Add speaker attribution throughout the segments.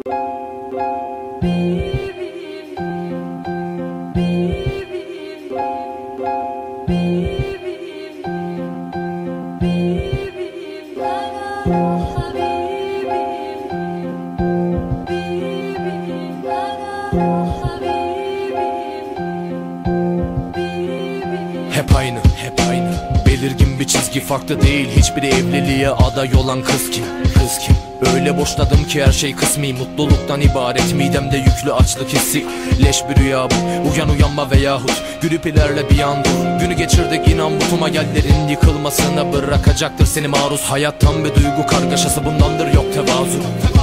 Speaker 1: Hep aynı, hep aynı. Belirgin bir çizgi, farklı değil. Hiçbiri evliliğe aday olan kız kim? Kız kim? Öyle boşladım ki her şey kısmi, mutluluktan ibaret. Midemde yüklü açlık hissi. Leş bir rüya bu, uyan uyanma veyahut gülüp ilerle bir an dur. Günü geçirdik inan bu tüm hayallerin yıkılmasına bırakacaktır seni maruz. Hayattan bir duygu kargaşası, bundandır yok tevazu.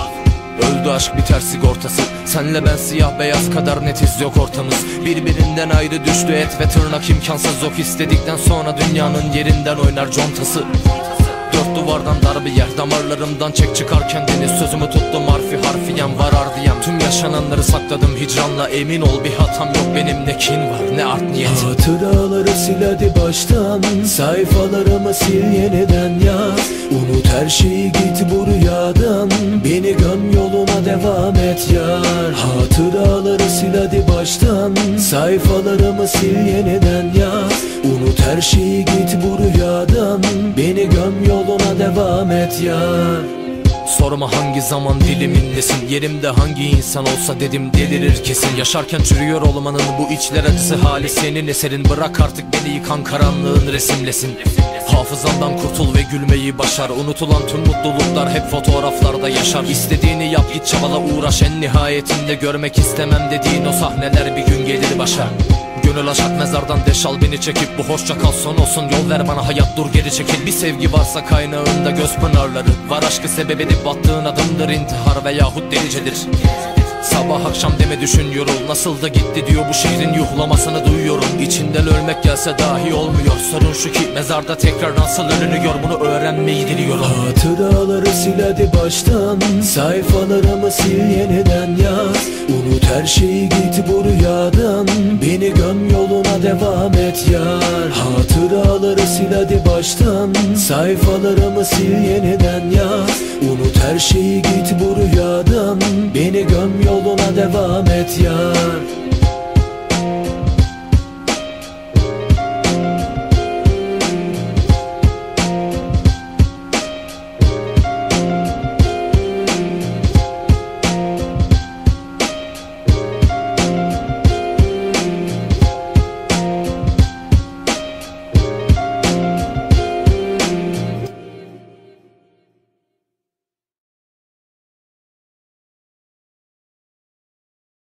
Speaker 1: Öldü aşk, biter sigortası. Senle ben siyah beyaz kadar netiz, yok ortamız. Birbirinden ayrı düştü et ve tırnak, imkansız yok. İstedikten sonra dünyanın yerinden oynar contası. Dört duvardan dar bir yer, damarlarımdan çek çıkar kendini. Sözümü tuttum harfi harfiyen, var ardiyem. Tüm yaşananları sakladım hicranla, emin ol bir hatam yok benim. Ne kin var ne art niyet.
Speaker 2: Hatıraları sil hadi baştan, sayfalarımı sil yeniden yaz. Unut her şeyi, git bu rüyadan, beni göm yoluna devam et yar. Hatıraları sil hadi baştan, sayfalarımı sil yeniden yaz. Unut her şeyi, git bu rüyadan, beni göm yoluna devam et yar.
Speaker 1: Sorma hangi zaman dilimindesin, yerimde hangi insan olsa dedim delirir kesin. Yaşarken çürüyor olmanın bu içler acısı hali senin eserin. Bırak artık beni yıkan karanlığın resimlesin. Hafızandan kurtul ve gülmeyi başar. Unutulan tüm mutluluklar hep fotoğraflarda yaşar. İstediğini yap, git çabala, uğraş, en nihayetinde görmek istemem dediğin o sahneler bir gün gelir başa. Gönül aşak mezardan deş al beni çekip, bu hoşça kal son olsun, yol ver bana hayat, dur geri çekil. Bir sevgi varsa kaynağında göz pınarları var, aşkı sebebini battığın adımdır intihar veyahut delicedir. Sabah akşam deme düşün yorul, nasıl da gitti diyor bu şehrin yuhlamasını duyuyorum. İçinden ölmek gelse dahi olmuyor, sorun şu ki mezarda tekrar nasıl ölünüyor, bunu öğrenmeyi diliyorum.
Speaker 2: Hatıraları sil hadi baştan, sayfalarımı sil yeniden yaz. Unut her şeyi, git bu rüyadan, beni göm yoluna devam et yar. Hatıraları sil hadi baştan, sayfalarımı sil yeniden yaz. Unut her şeyi, git bu rüyadan,